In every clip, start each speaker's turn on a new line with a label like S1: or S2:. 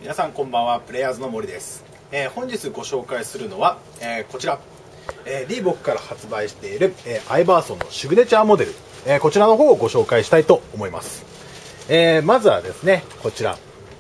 S1: 皆さんこんばんは。プレイヤーズの森です。本日ご紹介するのは、こちら、リーボックから発売している、アイバーソンのシグネチャーモデル、こちらの方をご紹介したいと思います。まずはですね、こちら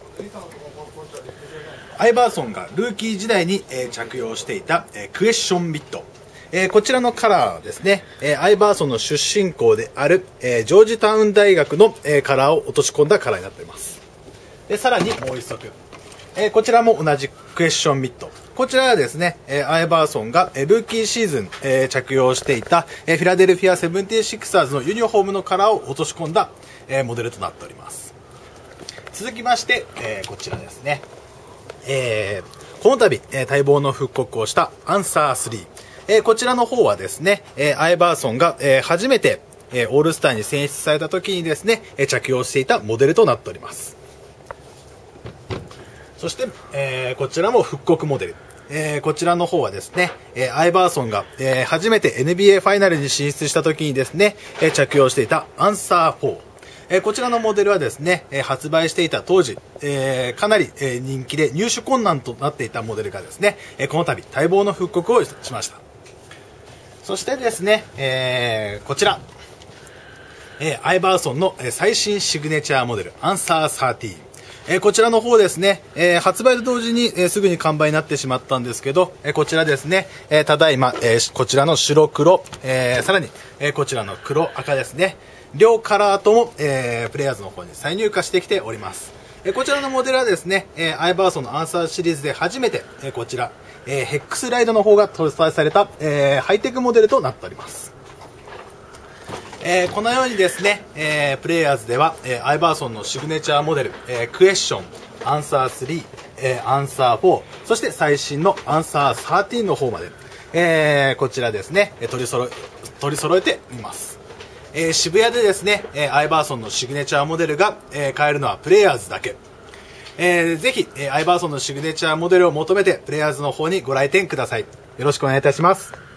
S1: アイバーソンがルーキー時代に、着用していた、クエスチョンミット、こちらのカラーはですね、アイバーソンの出身校である、ジョージタウン大学の、カラーを落とし込んだカラーになっています。でさらにもう一足、こちらも同じクエスチョンミット。こちらはですね、アイバーソンがルーキーシーズン着用していたフィラデルフィア 76ers のユニフォームのカラーを落とし込んだモデルとなっております。続きまして、こちらですね、この度待望の復刻をしたアンサー3、こちらの方はですね、アイバーソンが初めてオールスターに選出された時にですね着用していたモデルとなっております。そして、こちらも復刻モデル、こちらの方はですね、アイバーソンが、初めて NBA ファイナルに進出した時にですね、着用していたアンサー4、こちらのモデルはですね、発売していた当時、かなり、人気で入手困難となっていたモデルがですね、この度待望の復刻をしました。そしてですね、こちら、アイバーソンの最新シグネチャーモデルアンサー13、こちらの方ですね、発売と同時に、すぐに完売になってしまったんですけど、こちらですね、ただいま、こちらの白黒、さらに、こちらの黒赤ですね、両カラーとも、プレイヤーズの方に再入荷してきております。こちらのモデルはですね、アイバーソンのアンサーシリーズで初めて、こちら、ヘックスライドの方が搭載された、ハイテクモデルとなっております。このようにですね、プレイヤーズでは、アイバーソンのシグネチャーモデル、クエスチョン、アンサー3、アンサー4、そして最新のアンサー13の方まで、こちらですね、取り揃えています。渋谷でですね、アイバーソンのシグネチャーモデルが、買えるのはプレイヤーズだけ。ぜひ、アイバーソンのシグネチャーモデルを求めてプレイヤーズの方にご来店ください。よろしくお願いいたします。